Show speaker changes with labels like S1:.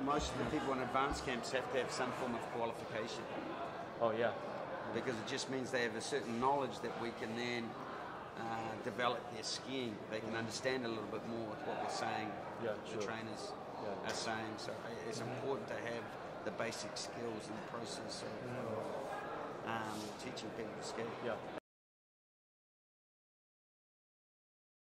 S1: most of the people in advanced camps have to have some form of qualification.
S2: Oh yeah.
S1: Because it just means they have a certain knowledge that we can then develop their skiing. They can understand a little bit more with what we're saying, the trainers are saying. So it's important to have the basic skills and the process of teaching people to ski.
S2: Yeah.